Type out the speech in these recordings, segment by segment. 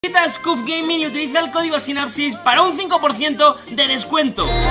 Visita Scuf Gaming y utiliza el código Sinapsis para un 5% de descuento. ¿Qué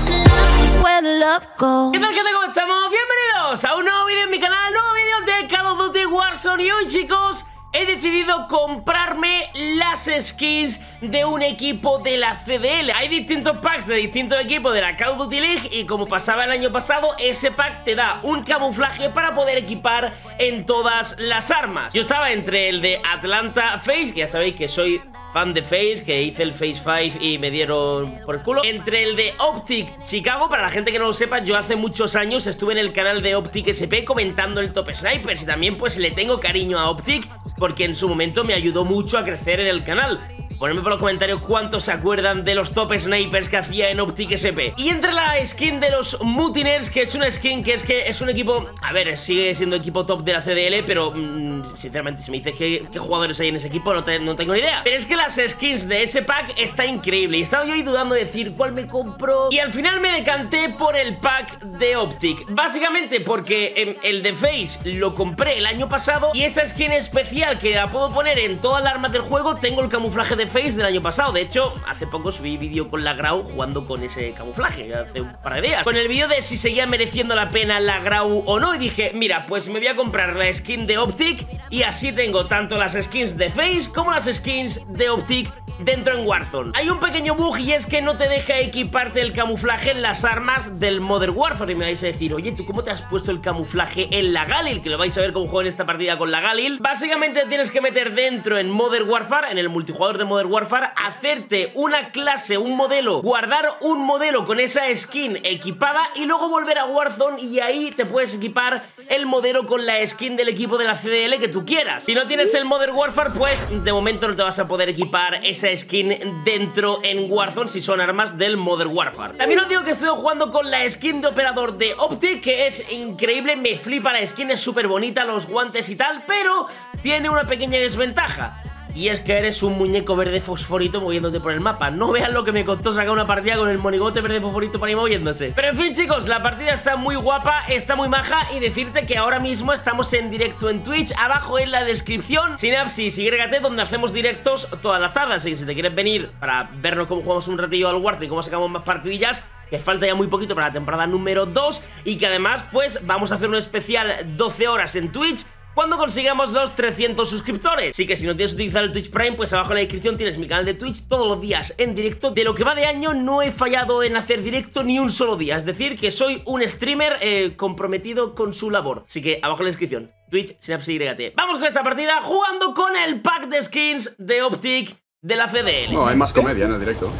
tal, gente? ¿Cómo estamos? Bienvenidos a un nuevo vídeo en mi canal, nuevo vídeo de Call of Duty Warzone. Y hoy, chicos, he decidido comprarme las skins de un equipo de la CDL. Hay distintos packs de distintos equipos de la Call of Duty League y como pasaba el año pasado, ese pack te da un camuflaje para poder equipar en todas las armas. Yo estaba entre el de Atlanta FaZe, que ya sabéis que soy fan de FaZe, que hice el FaZe 5 y me dieron por el culo. Entre el de Optic Chicago, para la gente que no lo sepa, yo hace muchos años estuve en el canal de Optic SP comentando el Top Snipers y también pues le tengo cariño a Optic porque en su momento me ayudó mucho a crecer en el canal. Ponedme por los comentarios cuántos se acuerdan de los top snipers que hacía en Optic SP. Y entre la skin de los Mutineers, que es una skin que es un equipo... A ver, sigue siendo equipo top de la CDL, pero sinceramente si me dices qué jugadores hay en ese equipo no tengo ni idea. Pero es que las skins de ese pack está increíble y estaba yo ahí dudando de decir cuál me compro. Y al final me decanté por el pack de Optic. Básicamente porque el de FaZe lo compré el año pasado y esa skin especial que la puedo poner en todas las armas del juego, tengo el camuflaje de FaZe del año pasado. De hecho, hace poco subí vídeo con la Grau jugando con ese camuflaje, hace un par de días, con el vídeo de si seguía mereciendo la pena la Grau o no. Y dije, mira, pues me voy a comprar la skin de Optic y así tengo tanto las skins de FaZe como las skins de Optic dentro en Warzone. Hay un pequeño bug y es que no te deja equiparte el camuflaje en las armas del Modern Warfare. Y me vais a decir, oye, ¿tú cómo te has puesto el camuflaje en la Galil? Que lo vais a ver cómo juego en esta partida con la Galil. Básicamente tienes que meter dentro en Modern Warfare, en el multijugador de Modern Warfare, hacerte una clase, un modelo, guardar un modelo con esa skin equipada y luego volver a Warzone y ahí te puedes equipar el modelo con la skin del equipo de la CDL que tú quieras. Si no tienes el Modern Warfare, pues de momento no te vas a poder equipar esa skin dentro en Warzone si son armas del Modern Warfare. También os digo que estoy jugando con la skin de operador de Optic, que es increíble, me flipa la skin, es súper bonita, los guantes y tal, pero tiene una pequeña desventaja. Y es que eres un muñeco verde fosforito moviéndote por el mapa. No vean lo que me costó sacar una partida con el monigote verde fosforito para ir moviéndose. Pero en fin, chicos, la partida está muy guapa, está muy maja. Y decirte que ahora mismo estamos en directo en Twitch. Abajo en la descripción, Sinapsis y YT, donde hacemos directos todas las tardes. Así que si te quieres venir para vernos cómo jugamos un ratillo al Warzone y cómo sacamos más partidillas, que falta ya muy poquito para la temporada número 2. Y que además, pues, vamos a hacer un especial 12 horas en Twitch cuando consigamos los 300 suscriptores. Así que si no tienes utilizar el Twitch Prime, pues abajo en la descripción tienes mi canal de Twitch todos los días en directo. De lo que va de año no he fallado en hacer directo ni un solo día. Es decir, que soy un streamer comprometido con su labor. Así que abajo en la descripción, Twitch, Sinapsis YT. Vamos con esta partida jugando con el pack de skins de Optic de la CDL. No, hay más comedia en el directo.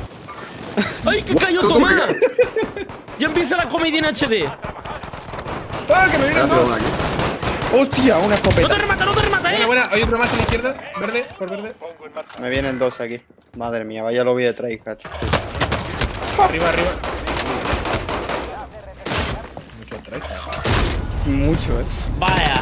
¡Ay, que cayó Tomana! Ya empieza la comedia en HD. ¡Ah, que me viene uno! ¡Hostia! Una escopeta. ¡No te remata, Buena, hay otro más a la izquierda. Verde, por verde. Me vienen dos aquí. Madre mía, vaya lobby de tryhards. Arriba. Mucho tryhard. Mucho, Vaya.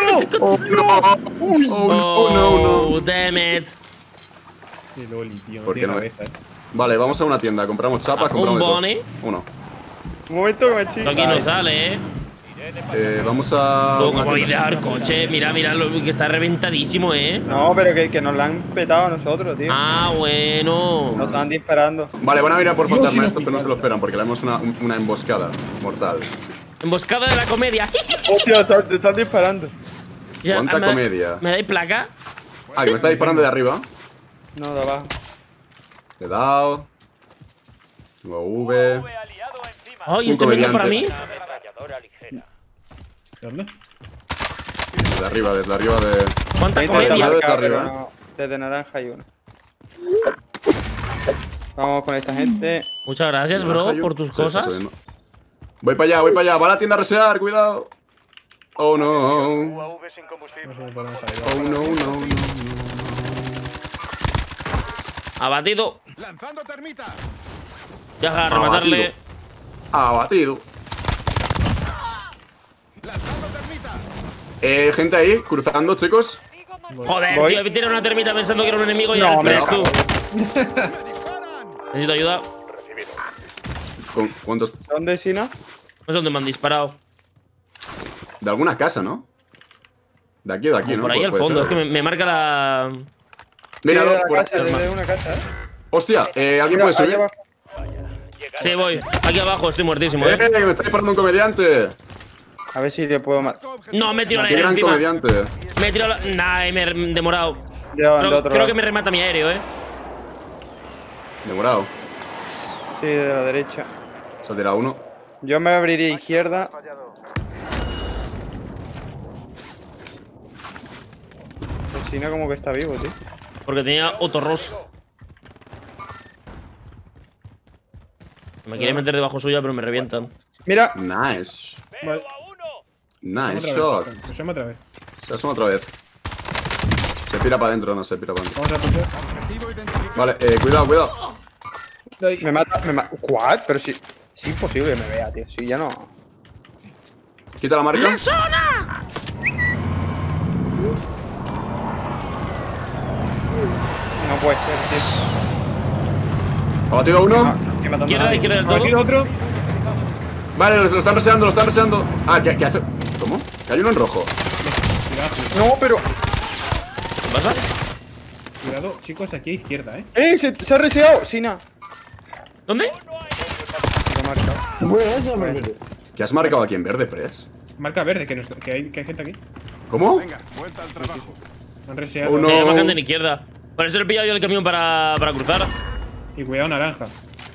No. Damn it. Qué loli, tío. ¿Por qué no? Vale, vamos a una tienda, compramos chapas, compramos un boni. Uno. Un momento que me chico. Aquí no sale, Vamos a... ¿Cómo voy a dejar coche? Mira, lo que está reventadísimo, No, pero que nos la han petado a nosotros, tío. Ah, bueno. Nos estaban disparando. Vale, van a mirar por fantasma esto, pero no se lo esperan porque le damos una emboscada mortal. Emboscada de la comedia. Hostia, te están disparando. ¿Cuánta comedia? ¿Me dais placa? Ah, que me está disparando de arriba. No, de abajo. Le he dado. Tengo V. Oh, ¿y este venga para mí? ¿Dónde? Desde arriba de... ¿Cuánta Intenta comedia? marcar. marcar, arriba. pero no. Desde naranja hay uno. Vamos con esta gente. Muchas gracias, bro, por tus cosas. Voy para allá, va a la tienda a resear, cuidado. Oh no. No sé por dónde sale. Oh no. Abatido. Lanzando termita. Ya, a rematarle. Abatido. Lanzando termita. Gente ahí, cruzando, chicos. Joder, Voy. tío, he tirado una termita pensando que era un enemigo y No, ahora me eres tú. Me disparan. Necesito ayuda. ¿Cuántos? ¿Dónde, Sina? No sé dónde me han disparado. De alguna casa, ¿no? De aquí o de aquí, ¿no? Por ahí al Puede fondo, es ser. que me marca la... Mira, de la por casa, aquí. desde una casa, Hostia, ¿alguien Mira, puede ahí subir? abajo. Sí, voy. Aquí abajo, estoy muertísimo, Que me está disparando un comediante. A ver si le puedo matar. No, me tiro la Qué gran encima. comediante. Me he tirado la. Nah, me he demorado. De otro Creo lado. que me remata mi aéreo, Demorado. Sí, de la derecha. Se ha tirado uno. Yo me abriría izquierda. Pues si no, como que está vivo, tío. Porque tenía Otorros. Me quiere meter debajo suya, pero me revientan. Mira, Nice. Vale. Nice Otra shot. vez. Pusemos otra vez. Se asoma otra vez. Se tira para adentro, no se tira para adentro. Vamos a pushar. Objetivo identificado. Vale, cuidado, cuidado. Doy. me mata, ¿What? Pero si. Es imposible que me vea, tío. Si ya no. Quita la marca. ¡Zona! No puede ser, tío. Ha batido uno. Estoy matando a Izquierda, nadie. izquierda del Aquí todo. otro. Vale, lo están reseando, lo están reseando. Ah, ¿qué hace? ¿Cómo? Que hay uno en rojo. No, pero. ¿Qué pasa? Cuidado, chicos, aquí a izquierda, Se ha reseado. Sina. ¿Dónde? Lo he marcado. ¿Qué has marcado aquí en verde, Press? Marca verde, que hay gente aquí. ¿Cómo? Venga, vuelta al trabajo. Han reseado. Uno. Sí, hay más gente en izquierda. Por eso le he pillado yo el camión para cruzar. Y cuidado, naranja.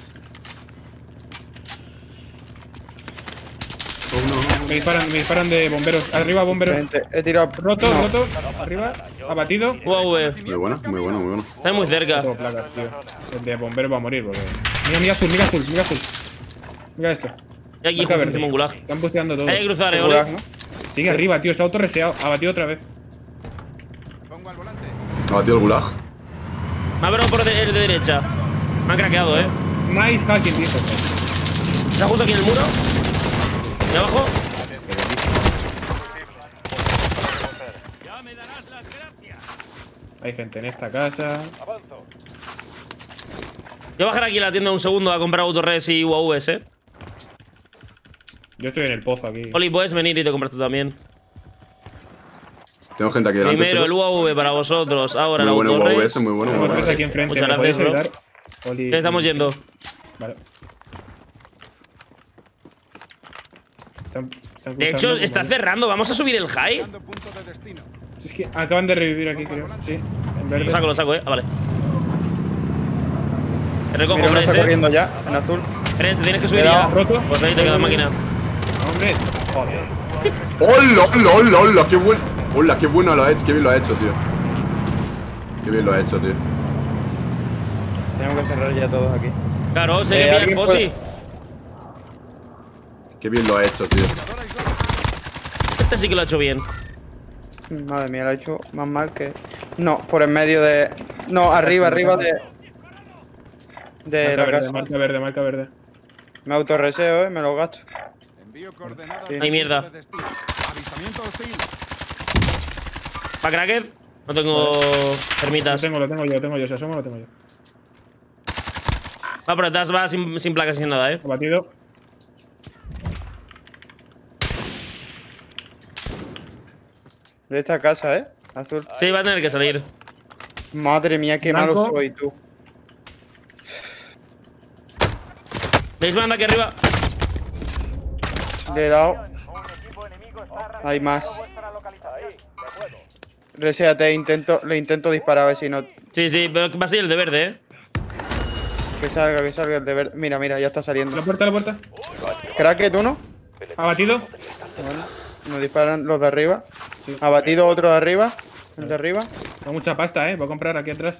Me disparan de bomberos. Arriba, bomberos. Gente, he tirado. Roto, No. roto. Arriba. Abatido. UAV. Muy bueno, muy bueno, muy bueno. Está muy cerca. Tengo placas, tío. El de bomberos va a morir, porque. Mira azul, mira azul, mira azul. Mira esto. Y aquí Marca justo verde. encima un gulag. Están busteando todo. Hay que cruzar, Gulag, Oli. ¿no? Sigue arriba, tío. Se ha autorreseado. Abatido otra vez. Pongo al volante. Ha batido el gulag. Me ha parado por el de derecha. Me han craqueado, Nice hacking, tío. Está justo aquí en el muro. Y abajo. Hay gente en esta casa. Voy a bajar aquí a la tienda un segundo a comprar autorres y UAVs, Yo estoy en el pozo aquí. Oli, puedes venir y te compras tú también. Tengo gente aquí delante, Primero el chicos. UAV para vosotros, ahora Muy el bueno autorres. UAV, muy bueno Tengo tres UAV. aquí enfrente. Muchas ¿me podéis gracias, bro. ayudar? Oli, ¿Qué estamos yendo? Vale. Están De hecho, cruzando está como- cerrando. ¿Vamos a subir el high? Dando punto de destino. Es que acaban de revivir aquí, creo. Sí, en verde. Lo saco, Ah, vale. Te recojo, Mira, uno Press, está corriendo ya, en azul. Press, te tienes que subir Cuidado, ya. roto. Pues ahí te queda máquina. Hombre, joder. ¡Hola, hola, hola, hola! ¡Qué bueno! ¡Hola, qué bueno lo ha hecho! ¡Qué bien lo ha hecho, tío! ¡Qué bien lo ha hecho, tío! Tenemos que cerrar ya todos aquí. Claro, se hay que pillar ¿alguien posi. ¡Qué bien lo ha hecho, tío! Este sí que lo ha hecho bien. Madre mía, lo ha hecho más mal que. No, por en medio de. No, arriba de. De Marca la verde, casa. marca verde, marca verde. Me autorreseo, me lo gasto. Envío coordenadas. Sí. del Ay, mierda. punto de destino. Avistamiento hostil. ¿Para Cracker? No tengo termitas. Lo tengo yo. Si asomo, lo tengo yo. Va por detrás, va sin placas y sin nada, Abatido. De esta casa, azul. Sí, va a tener que salir. Madre mía, qué malo Blanco. soy, tú. ¿Veis banda aquí arriba? Le he dado. Hay más. Reséate, le intento disparar a ver si no. Sí, sí, pero va a ser el de verde, Que salga el deber. Mira, ya está saliendo. La puerta. Cracket uno. Abatido. Nos disparan los de arriba. Abatido otro de arriba. El de arriba. Tengo mucha pasta, voy a comprar aquí atrás.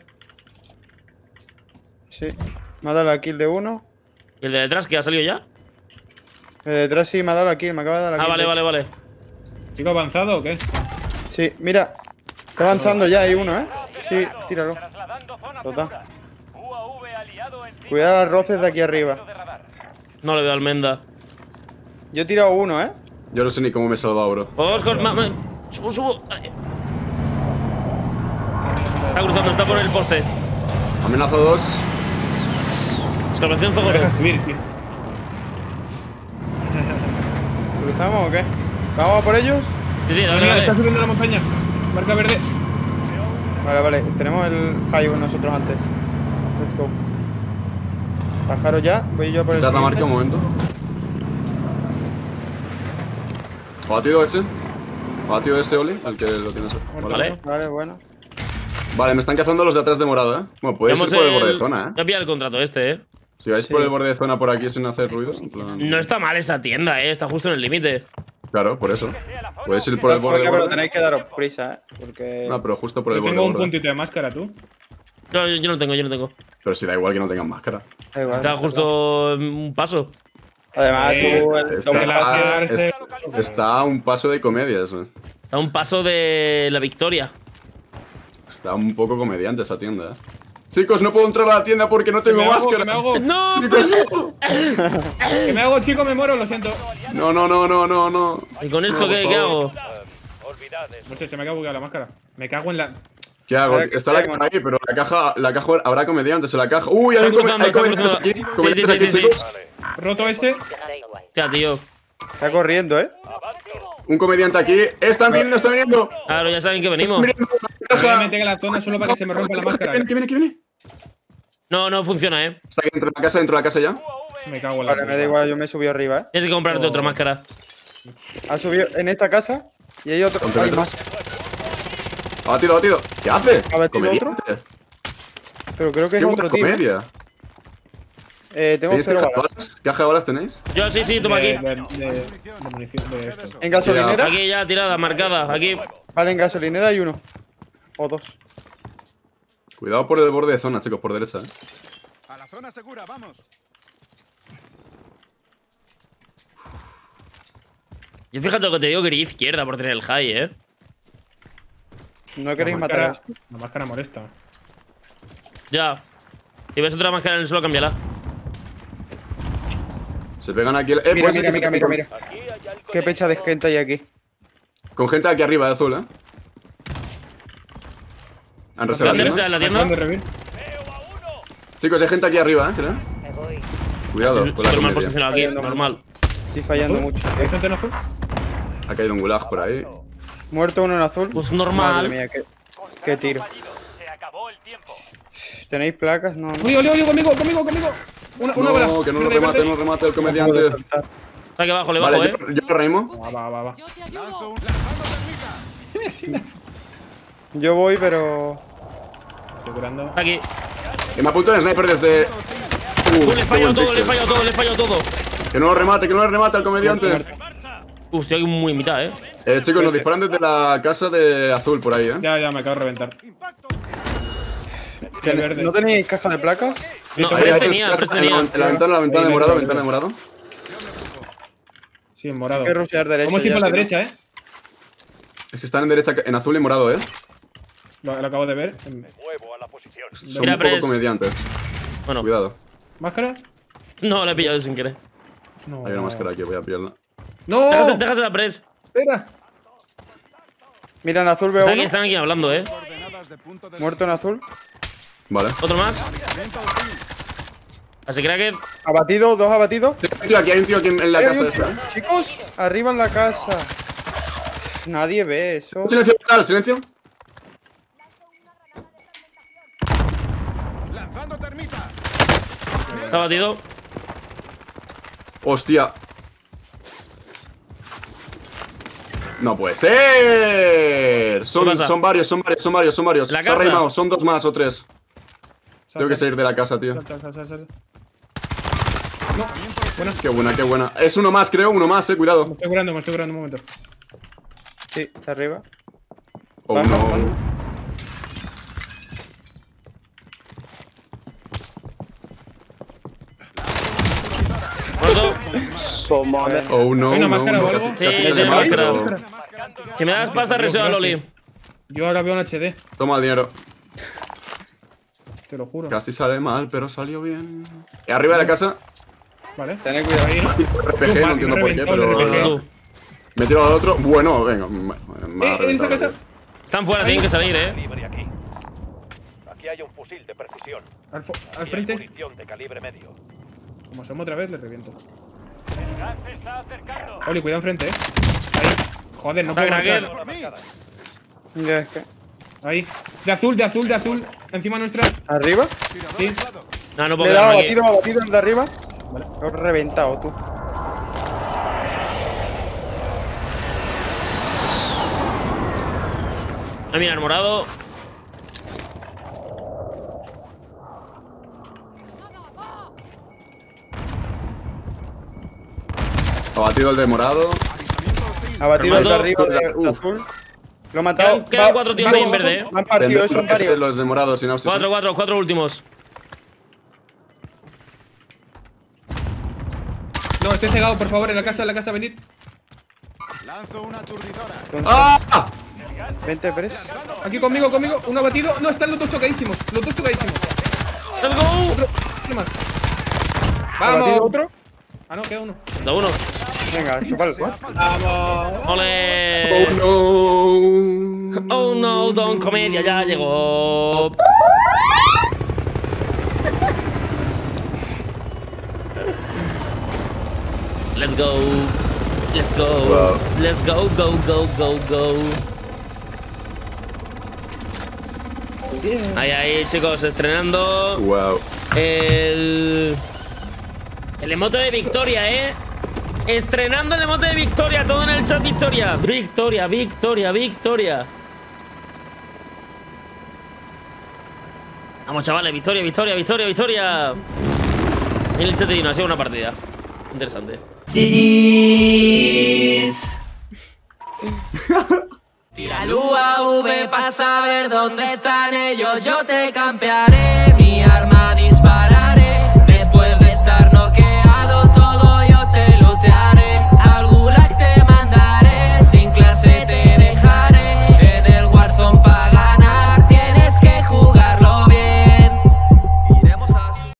Sí. Me ha dado la kill de uno. ¿Y el de detrás que ha salido ya? El de detrás sí me ha dado la kill. Me acaba de dar la Ah, kill. vale. ¿Sigo avanzado o qué? Sí, mira. Está avanzando ya, hay uno, Sí, tíralo. Total. Cuidado las roces de aquí arriba. No le veo almenda. Yo he tirado uno, Yo no sé ni cómo me he salvado, bro. Vamos con. Subo. Ay. Está cruzando, está por el poste. Amenazo 2. Exclamación Me deja Zogoro. subir, tío. ¿Cruzamos o qué? ¿Vamos a por ellos? Sí, dale, Mira, dale. está subiendo la montaña. Marca verde. Vale. Tenemos el highway nosotros antes. Let's go. Bajaros ya. Voy yo por el Quitar la marca un siguiente. momento. Batido ese. Batido ese, Oli, el que lo tienes. Vale. Vale, bueno. Vale, me están cazando los de atrás de morado, Bueno, podéis ir por el borde de zona, Ya pilla el contrato este, Si vais por el borde de zona por aquí sin hacer ruido. En plan... No está mal esa tienda, Está justo en el límite. Claro, por eso. Podéis ir por el borde de Pero borde. tenéis que daros prisa, Porque... No, pero justo por el Yo borde tengo de un borde. puntito de máscara, tú. No, yo no tengo. Pero si da igual que no tengan máscara. Da igual. Está justo en un paso. Además, tú... Está a un paso de comedia eso. Está a un paso de la victoria. Está un poco comediante esa tienda, Chicos, no puedo entrar a la tienda porque no tengo máscara. ¿Qué me hago? ¡No! Chicos, no. ¿Qué me hago, chico? Me muero, lo siento. No. ¿Y con esto qué hago? No sé, se me acaba de buguear la máscara. Me cago en la. ¿Qué hago? Ahora que Está la estoy, caja ahí, pero la caja habrá comediantes en la caja. Uy, hay Están cruzando. comediantes aquí. Sí, Comediantes aquí, sí. chicos. Roto este. Hostia, tío. Está corriendo, Un comediante aquí. Están viniendo. Claro, ya saben que venimos. Me voy a meter en la zona solo para que se me rompa la máscara. ¿Qué viene? No funciona, Está aquí dentro de la casa ya. Me cago en la. Vale, me da igual, yo me subí arriba, Tienes que comprarte otra máscara. Ha subido en esta casa y hay otro. Ponte Hay otro. más. Batido. ¿Qué hace? ¿Ha batido Comediante. Pero creo que es Qué otro buena tío. comedia. Tengo ¿Tenéis 0 caja de balas. balas? ¿Caja de balas tenéis? Yo sí, toma aquí. De munición de esto. En gasolinera. Aquí ya, tirada, marcada. Aquí. Vale, en gasolinera hay uno. O dos. Cuidado por el borde de zona, chicos, por derecha, A la zona segura, vamos. Yo fíjate lo que te digo, que iría izquierda por tener el high, No queréis La matar a máscara- este. La máscara molesta. Ya. Si ves otra máscara en el suelo, cámbiala. Se pegan aquí. Mira, puede ser que se mira. pegan Qué pecha de gente hay aquí. Con gente aquí arriba de azul, Han reservado. ¿Dónde ¿no? reserva la Acción de tienda? reveal. Chicos, hay gente aquí arriba, creo. Cuidado, con la Súper mal comedia. posicionado aquí, normal. Estoy fallando mucho. ¿Hay gente en azul? Ha caído un gulag por ahí. Muerto uno en azul. Pues Madre normal. mía, qué tiro. ¿Tenéis placas? No. Oli, conmigo. Una bala. No, que no lo Verde, remate, verde. no remate el No puedo comediante. saltar. Está aquí abajo, le bajo, Vale, yo lo reimo. Va. Lanzando termita. Yo voy, pero. Estoy curando. Está aquí. Que me apunto en sniper desde. Le he qué fallado buen todo, le he pixel. fallado todo. Que no lo remate al comediante. Estoy aquí muy en mitad, Chicos, nos disparan desde la casa de azul por ahí, Ya, me acabo de reventar. ¿Ten- verde. ¿No tenéis caja de placas? No, Ahí, tres ahí, tenía, en tres la tenía. ventana de morado, ventana de morado. Sí, en morado. Hay que rushear derecha. Vamos a ir ya, por la tío. derecha, Es que están en derecha, en azul y morado, Lo acabo de ver. Son Mira, un poco Pres. comediantes. Bueno, Cuidado. ¿Máscara? no, la he pillado sin querer. No. Hay una máscara aquí, voy a pillarla. ¡No! Déjase la press. Espera. Mira, en azul veo uno. Están aquí hablando, Coordenadas de punto de Muerto en azul. Vale. Otro más. avistamiento hostil. Así que era que. Abatido, dos abatidos. Aquí hay un tío aquí en la Hay casa un- esta. Chicos, arriba en la casa. Nadie ve eso. Silencio total, silencio. Lanzando termita. Está batido. Hostia. No puede ser. ¿Qué pasa? Son varios. ¿La Está casa? reimado, son 2 más o 3. Tengo que salir de la casa, tío. Sal. Qué buena. Es uno más, creo, Me cuidado. estoy curando un momento. Sí, está arriba. Oh, Baja, no. baja. Muerto. Oh, no. ¿Hay una no, máscara no, o algo? casi Sí, se tiene me va, máscara. pero- Una máscara antigás. Si me das pasta, reseo a Loli. Yo ahora veo un HD, Toma el dinero. te lo juro. Casi sale mal, pero salió bien. Arriba de la casa. Vale. Tened cuidado. Ahí, ¿no? RPG, no entiendo por qué, reventado, pero. Venga, tú. Me he tirado al otro. Bueno, venga. Me ha ¿En esta reventado, casa? tío. Están fuera, tienen que salir, Calibre aquí. Aquí hay un fusil de precisión. Al Aquí hay frente. munición de calibre medio. Como somos otra vez, le reviento. Oli, cuidado enfrente, Ahí. Joder, no Está puedo cracked. marcar. Por mí. Ya es que. Ahí. De azul. Encima nuestra. ¿Arriba? Tirador Sí. aislado. No, no Le puedo he dado quedarme aquí. abatido el de arriba. Vale. Lo he reventado, tú. Ah, mira, el morado. Abatido el de morado. Avistamiento hostil. Abatido el de Armando. arriba de Uf. azul. Lo he matado. Quedan 4 tíos ahí en verde, ¿eh? Me han partido, es un varios. Los de morado sin ausis. 4 últimos. No, esté cegado, por favor, en la casa, venid. Lanzo una aturdidora. ¡Ah! Vente, Pres. Aquí conmigo. Un abatido. No, están los dos tocadísimos. ¡Let's go! ¿Qué más? ¿Abatido ¡Vamos! otro? Ah, no, queda uno. Da uno. Venga, chupalo. ¡Vamos! ¡Ole! Oh no. Oh no, Don Comedia ya llegó. Let's go. Wow. Let's go. Ahí, chicos, estrenando Wow. el emote de victoria, ¿eh? Estrenando el emote de victoria, todo en el chat victoria. Victoria. Vamos, chavales, victoria. En el chat de Dino, ha sido una partida interesante. Tira el UAV para saber dónde están ellos, yo te campearé.